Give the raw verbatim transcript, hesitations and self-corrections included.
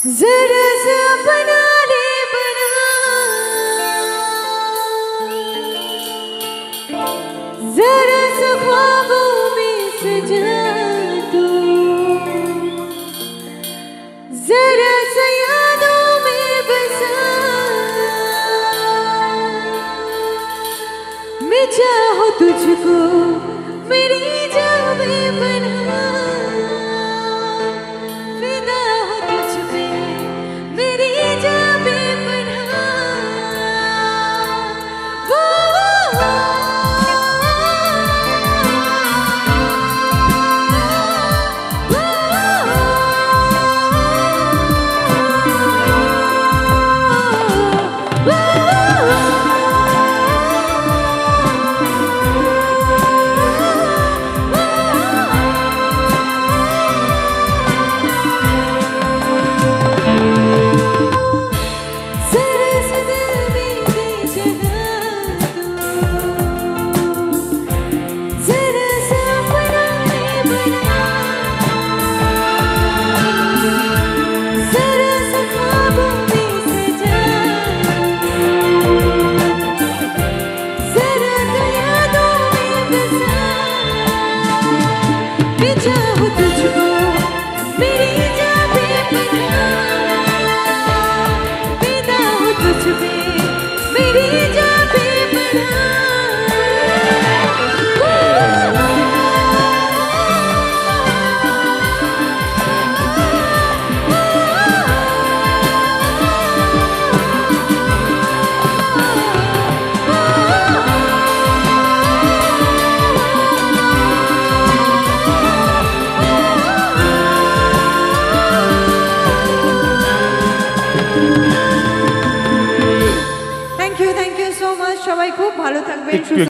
जरा सा बना ले बना, जरा सा ख्वाबों में सजा दो, जरा सा यादों में बसा। मैं चाहूं तुझको मेरी जान में बना, फिदा हो तुझ पे मेरी जान में बना। वो चाहूं तुझको मेरी जान में बना, फिदा हूं तुझ पे मेरी जान में बना। সবাই খুব ভালো থাকবেন।